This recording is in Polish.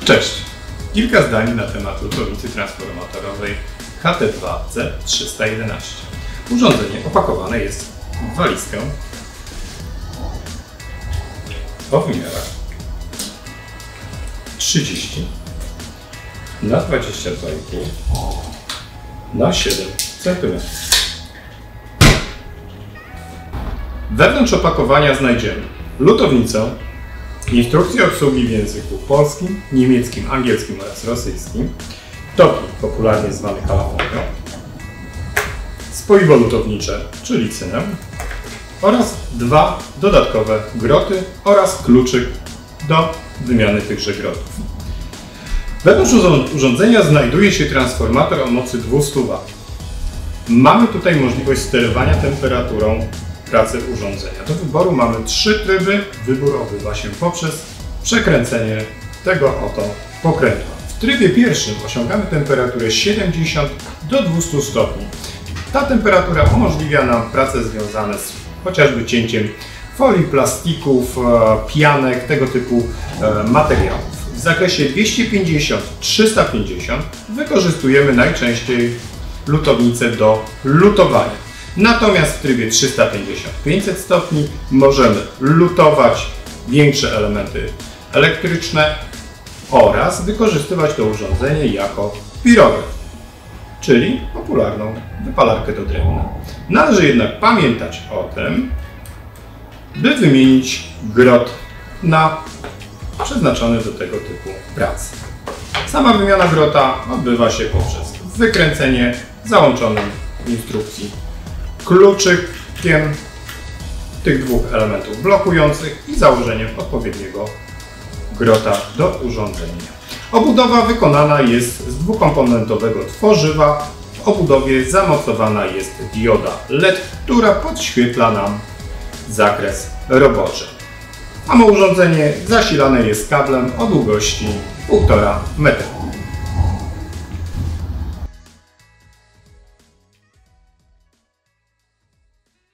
Cześć! Kilka zdań na temat lutownicy transformatorowej HT2C311. Urządzenie opakowane jest w walizkę o wymiarach 30 na 22,5 na 7 cm. Wewnątrz opakowania znajdziemy lutownicę, instrukcję obsługi w języku polskim, niemieckim, angielskim oraz rosyjskim, topnik popularnie zwany halafonką, spoiwo lutownicze, czyli cynę, oraz dwa dodatkowe groty oraz kluczyk do wymiany tychże grotów. Wewnątrz urządzenia znajduje się transformator o mocy 200 W. Mamy tutaj możliwość sterowania temperaturą pracy urządzenia. Do wyboru mamy 3 tryby. Wybór odbywa się poprzez przekręcenie tego oto pokrętła. W trybie pierwszym osiągamy temperaturę 70 do 200 stopni. Ta temperatura umożliwia nam prace związane z chociażby cięciem folii, plastików, pianek, tego typu materiałów. W zakresie 250-350 wykorzystujemy najczęściej lutownicę do lutowania. Natomiast w trybie 350-500 stopni możemy lutować większe elementy elektryczne oraz wykorzystywać to urządzenie jako pirograf, czyli popularną wypalarkę do drewna. Należy jednak pamiętać o tym, by wymienić grot na przeznaczony do tego typu prac. Sama wymiana grota odbywa się poprzez wykręcenie załączonym w instrukcji kluczykiem tych dwóch elementów blokujących i założeniem odpowiedniego grota do urządzenia. Obudowa wykonana jest z dwukomponentowego tworzywa. W obudowie zamocowana jest dioda LED, która podświetla nam zakres roboczy. Samo urządzenie zasilane jest kablem o długości 1,5 metra.